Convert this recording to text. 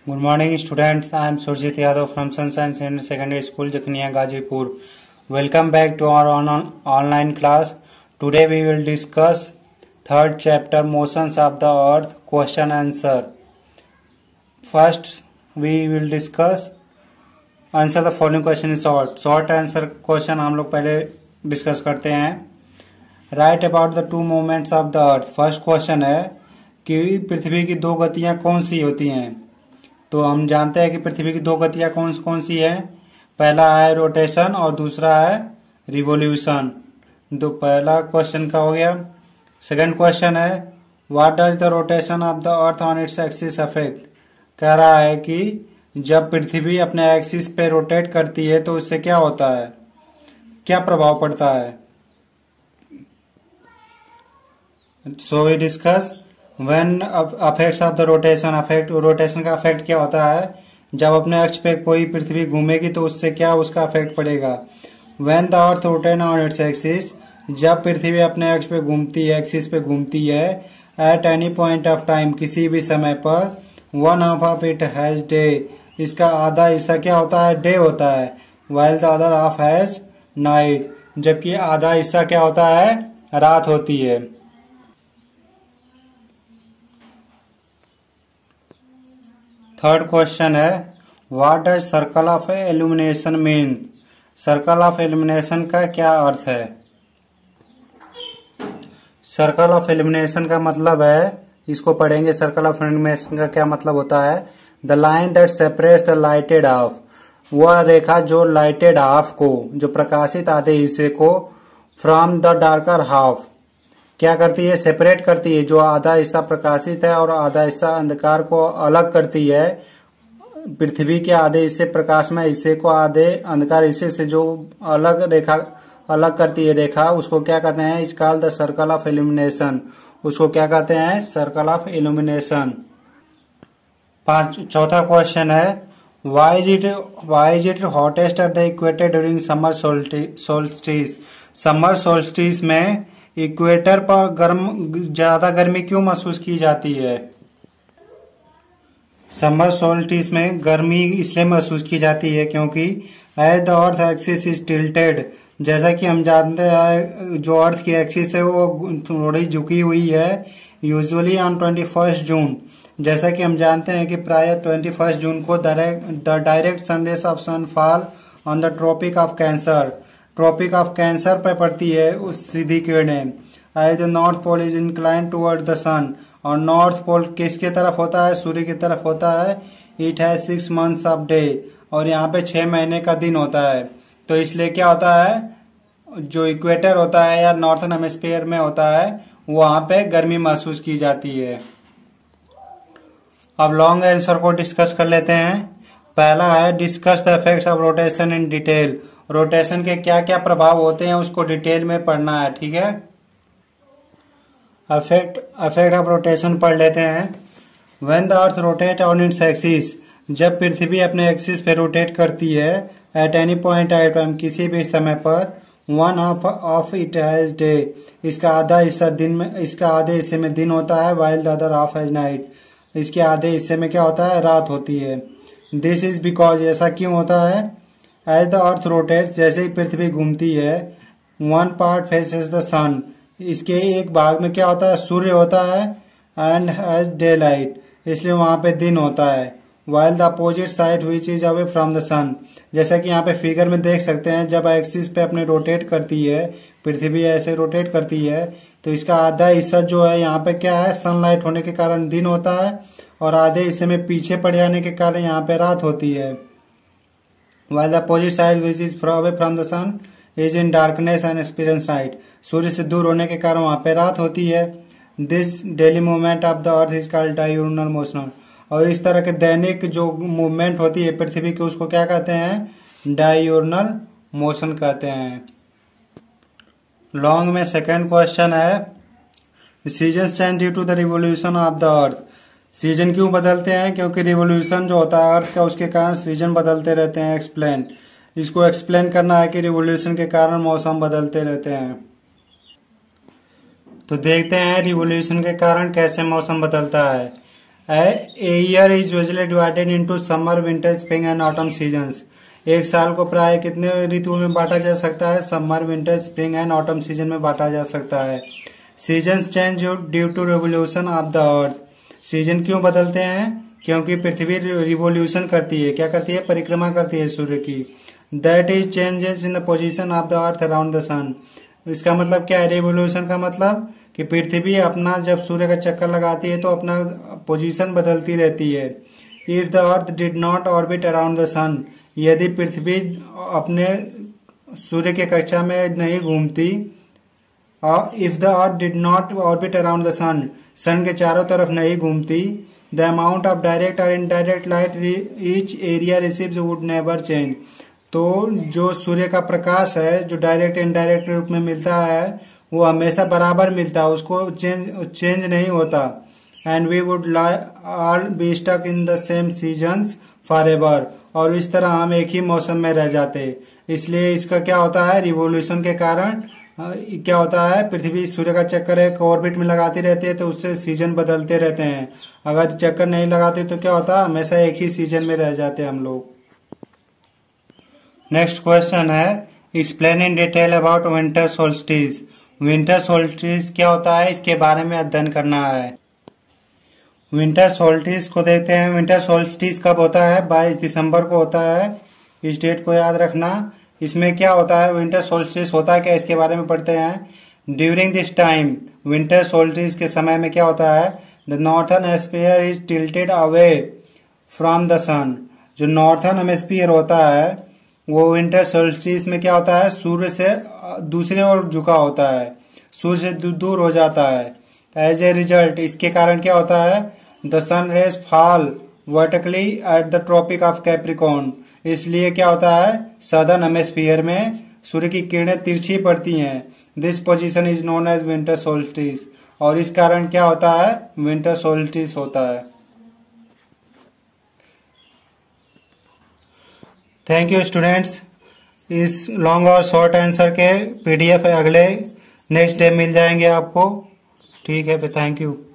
Good morning, students. I am Surjit Yadav from Sunshine Senior Secondary School, Jakhniya, Gazipur. Welcome back to our online class. Today we will discuss third chapter, Motions of the Earth, question answer. First, we will discuss answer the following question in short. Short answer question हम लोग पहले discuss करते हैं. Write about the two movements of the earth. First question है कि पृथ्वी की दो गतियां कौन सी होती हैं. तो हम जानते हैं कि पृथ्वी की दो गतियां कौन कौन सी है. पहला है रोटेशन और दूसरा है रिवोल्यूशन. तो पहला क्वेश्चन का हो गया. सेकंड क्वेश्चन है what does the rotation of the earth on its axis affect. कह रहा है कि जब पृथ्वी अपने एक्सिस पे रोटेट करती है तो उससे क्या होता है, क्या प्रभाव पड़ता है. So we discuss when affects of the rotation. Affect rotation का अफेक्ट क्या होता है. जब अपने अक्ष पे कोई पृथ्वी घूमेगी तो उससे क्या उसका अफेक्ट पड़ेगा. When the earth rotate on its axis. जब पृथ्वी अपने अक्ष पे घूमती है, एक्सिस पे घूमती है, at any point of time, किसी भी समय पर, one half of it has day. इसका आधा हिस्सा क्या होता है, डे होता है. While the other half has night. जबकि आधा हिस्सा क्या होता है, रात होती है. थर्ड क्वेश्चन है what does circle of illumination mean. Circle of illumination का क्या अर्थ है. सर्कल ऑफ इल्यूमिनेशन का मतलब है, इसको पढ़ेंगे. सर्कल ऑफ इल्यूमिनेशन का क्या मतलब होता है. The line that separates the lighted half. वह रेखा जो लाइटेड हाफ को, जो प्रकाशित आधे हिस्से को, फ्रॉम द डार्कर हाफ क्या करती है, सेपरेट करती है. जो आधा हिस्सा प्रकाशित है और आधा हिस्सा अंधकार को अलग करती है. पृथ्वी के आधे हिस्से प्रकाशमय हिस्से को आधे अंधकार हिस्से से जो अलग करती है रेखा, उसको क्या कहते हैं, it's called the circle of illumination. उसको क्या कहते हैं, सर्कल ऑफ इल्यूमिनेशन. चौथा क्वेश्चन है why is it hottest at the equator during summer solstice. Summer solstice में इक्वेटर पर ज्यादा गर्मी क्यों महसूस की जाती है. समर सोल्स्टिस में गर्मी इसलिए महसूस की जाती है क्योंकि as the earth axis is tilted. जैसा कि हम जानते हैं जो अर्थ की एक्सिस है वो थोड़ी झुकी हुई है. Usually on 21 June. जैसा कि हम जानते हैं कि प्राय 21 जून को the direct sunrays of sun fall on the Tropic of Cancer. Tropic of Cancer पर पड़ती है उस सीधी किरणें. As the North Pole is incline toward the sun. और नॉर्थ पोल किसके तरफ होता है, सूर्य की तरफ होता है. It has 6 months of day. और यहाँ पे 6 महीने का दिन होता है. तो इसलिए क्या होता है, जो इक्वेटर होता है या नॉर्थन हेमिस्फीयर में होता है वहां पे गर्मी महसूस की जाती है. अब लॉन्ग आंसर को डिस्कस कर लेते हैं. पहला है discuss the effects of rotation in detail. Rotation के क्या क्या प्रभाव होते हैं उसको डिटेल में पढ़ना है. ठीक है. इफेक्ट ऑफ रोटेशन पढ़ लेते हैं. When the earth rotate on its axis. जब पृथ्वी अपने एक्सिस पे रोटेट करती है, at any point at time, किसी भी समय पर, one half of it has day. इसका आधा हिस्सा दिन में, इसका आधे हिस्से में दिन होता है. While the other half has night. इसके आधे हिस्से में क्या होता है, रात होती है. This is because. ऐसा क्यों होता है. As the earth rotates. जैसे ही पृथ्वी घूमती है, one part faces the sun. इसके एक भाग में क्या होता है, सूर्य होता है. And has daylight. इसलिए वहां पे दिन होता है. While the opposite side which is away from the sun. जैसा कि यहाँ पे फिगर में देख सकते हैं, जब एक्सिस पे अपने रोटेट करती है पृथ्वी, ऐसे रोटेट करती है, तो इसका आधा हिस्सा जो है यहाँ पे क्या है, सनलाइट होने के कारण दिन होता है. और आधे हिस्से में पीछे पड़ जाने के कारण यहाँ पे रात होती है. while the opposite side which is far away from the sun is in darkness and experience night. सूर्य से दूर होने के कारण वहां पे रात होती है. This daily movement of the earth is called diurnal motion. और इस तरह के दैनिक जो मूवमेंट होती है पृथ्वी की, उसको क्या कहते हैं, डायurnal मोशन कहते हैं. लॉन्ग में सेकेंड क्वेश्चन है season change due to the revolution of the earth. Season क्यों बदलते हैं, क्योंकि रिवोल्यूशन जो होता है अर्थ का, उसके कारण सीजन बदलते रहते हैं. एक्सप्लेन. इसको एक्सप्लेन करना है कि रिवोल्यूशन के कारण मौसम बदलते रहते हैं. तो देखते हैं रिवोल्यूशन के कारण कैसे मौसम बदलता है. A year is usually divided into summer, winter, spring and autumn seasons. एक साल को प्राय कितने ऋतुओं में बांटा जा सकता है? Summer, winter, spring and autumn season में बांटा जा सकता है। Seasons change due to revolution of the earth. Season क्यों बदलते हैं? क्योंकि पृथ्वी रिवोल्यूशन करती है। क्या करती है? परिक्रमा करती है सूर्य की। That is changes in the position of the earth around the sun. इसका मतलब क्या है? रिवोल्यूशन का मतलब कि पृथ्वी अपना जब सूर्य का चक्कर लगाती है तो अपना पोजीशन बदलती रहती है। If the earth did not orbit around the sun, यदि पृथ्वी अपने सूर्य के कक्षा में नहीं घूमती, if the earth did not orbit around the sun, sun के चारों तरफ नहीं घूमती, द अमाउंट ऑफ डायरेक्ट और indirect light each area receives would never change. तो जो सूर्य का प्रकाश है जो डायरेक्ट इनडायरेक्ट रूप में मिलता है वो हमेशा बराबर मिलता है, उसको चेंज नहीं होता। And we would all be stuck in the same seasons forever, और इस तरह हम एक ही मौसम में रह जाते। इसलिए इसका क्या होता है? रिवोल्यूशन के कारण क्या होता है? पृथ्वी सूर्य का चक्कर एक ऑर्बिट में लगाती रहती है तो उससे सीजन बदलते रहते हैं। अगर चक्कर नहीं लगाते तो क्या होता है? हमेशा एक ही सीजन में रह जाते हम लोग। नेक्स्ट क्वेश्चन है, explain in detail about winter solstice. Winter solstice क्या होता है? इसके बारे में अध्ययन करना है। विंटर सोल्स्टिस को देखते हैं। विंटर सोल्स्टिस कब होता है? 22 दिसंबर को होता है। इस डेट को याद रखना। इसमें क्या होता है? विंटर सोल्स्टिस होता है क्या, इसके बारे में पढ़ते हैं। During this time, winter solstice के समय में क्या होता है? The northern hemisphere is tilted away from the sun. जो नॉर्थर्न हेमिस्फीयर होता है वो विंटर सोल्स्टिस में क्या होता है? सूर्य से दूसरी ओर झुका होता है, सूर्य से दूर हो जाता है। एज ए रिजल्ट, इसके कारण क्या होता है? The sun rays fall vertically at the Tropic of Capricorn. इसलिए क्या होता है? सदर्न हेमिस्फीयर में सूर्य की किरणें तिरछी पड़ती हैं। This position is known as winter solstice, और इस कारण क्या होता है? विंटर सोल्स्टिस होता है। Thank you students. इस लॉन्ग और शॉर्ट आंसर के पीडीएफ अगले नेक्स्ट डे मिल जाएंगे आपको। ठीक है, थैंक यू।